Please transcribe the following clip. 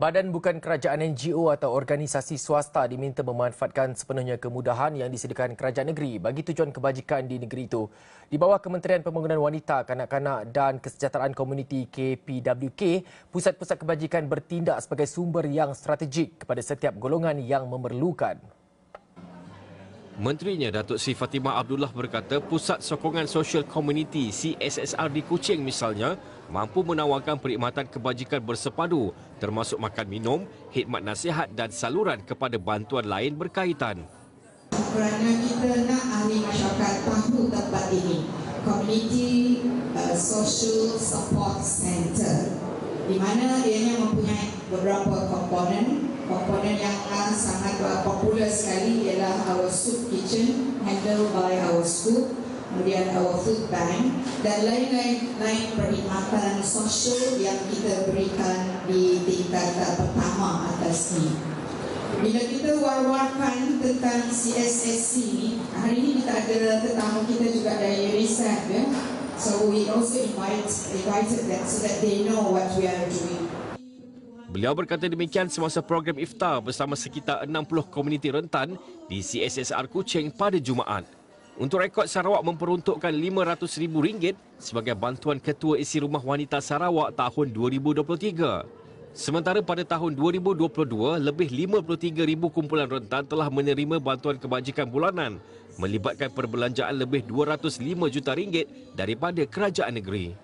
Badan bukan kerajaan NGO atau organisasi swasta diminta memanfaatkan sepenuhnya kemudahan yang disediakan kerajaan negeri bagi tujuan kebajikan di negeri itu. Di bawah Kementerian Pembangunan Wanita, Kanak-kanak dan Kesejahteraan Komuniti KPWK, pusat-pusat kebajikan bertindak sebagai sumber yang strategik kepada setiap golongan yang memerlukan. Menterinya Datuk Sri Fatimah Abdullah berkata Pusat Sokongan Sosial Komuniti CSSR di Kuching misalnya mampu menawarkan perkhidmatan kebajikan bersepadu termasuk makan minum, khidmat nasihat dan saluran kepada bantuan lain berkaitan. Kerana kita nak ahli masyarakat tahu tempat ini, Community Social Support Center, di mana ianya mempunyai beberapa komponen. Komponen yang sangat popular sekali ialah our soup kitchen handled by our school, kemudian our food bank dan lain-lain perkhidmatan sosial yang kita berikan di tingkat pertama atas ini. Bila kita war-warkan tentang CSSC ni, hari ini kita ada tetamu kita juga dari UNICEF, ya. So we also invited them so that they know what we are doing. Beliau berkata demikian semasa program iftar bersama sekitar 60 komuniti rentan di CSSR Kuching pada Jumaat. Untuk rekod, Sarawak memperuntukkan RM500,000 sebagai bantuan Ketua Isi Rumah Wanita Sarawak tahun 2023. Sementara pada tahun 2022, lebih 53,000 kumpulan rentan telah menerima bantuan kebajikan bulanan melibatkan perbelanjaan lebih RM205 juta daripada kerajaan negeri.